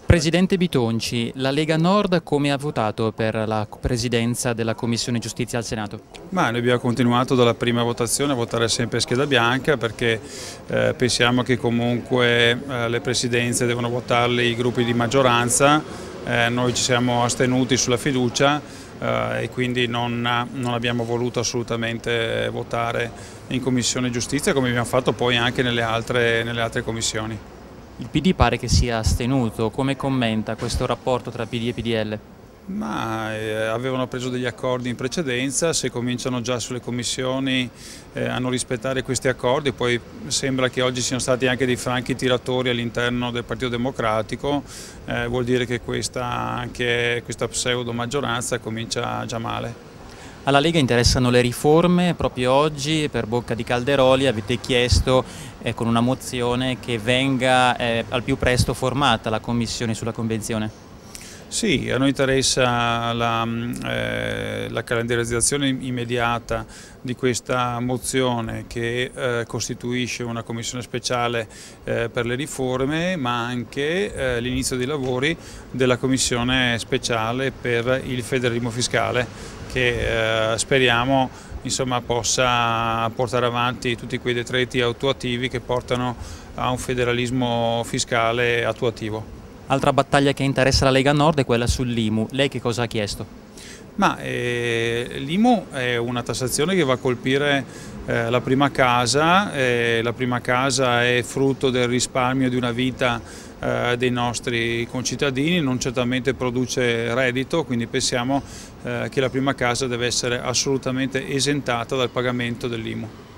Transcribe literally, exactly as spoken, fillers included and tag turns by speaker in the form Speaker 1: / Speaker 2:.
Speaker 1: Presidente Bitonci, la Lega Nord come ha votato per la presidenza della Commissione Giustizia al Senato?
Speaker 2: Ma noi abbiamo continuato dalla prima votazione a votare sempre a scheda bianca perché eh, pensiamo che comunque eh, le presidenze devono votarle i gruppi di maggioranza, eh, noi ci siamo astenuti sulla fiducia eh, e quindi non, non abbiamo voluto assolutamente votare in Commissione Giustizia come abbiamo fatto poi anche nelle altre, nelle altre commissioni.
Speaker 1: Il P D pare che sia astenuto, come commenta questo rapporto tra P D e P D L?
Speaker 2: Ma eh, avevano preso degli accordi in precedenza, se cominciano già sulle commissioni eh, a non rispettare questi accordi, poi sembra che oggi siano stati anche dei franchi tiratori all'interno del Partito Democratico, eh, vuol dire che questa, anche questa pseudo maggioranza comincia già male.
Speaker 1: Alla Lega interessano le riforme, proprio oggi per bocca di Calderoli avete chiesto eh, con una mozione che venga eh, al più presto formata la commissione sulla convenzione.
Speaker 2: Sì, a noi interessa la, eh, la calendarizzazione immediata di questa mozione che eh, costituisce una commissione speciale eh, per le riforme, ma anche eh, l'inizio dei lavori della commissione speciale per il federalismo fiscale che eh, speriamo insomma, possa portare avanti tutti quei decreti attuativi che portano a un federalismo fiscale attuativo.
Speaker 1: Altra battaglia che interessa la Lega Nord è quella sull'I M U. Lei che cosa ha chiesto?
Speaker 2: Ma eh, l'I M U è una tassazione che va a colpire eh, la prima casa, eh, la prima casa è frutto del risparmio di una vita eh, dei nostri concittadini, non certamente produce reddito, quindi pensiamo eh, che la prima casa deve essere assolutamente esentata dal pagamento dell'I M U.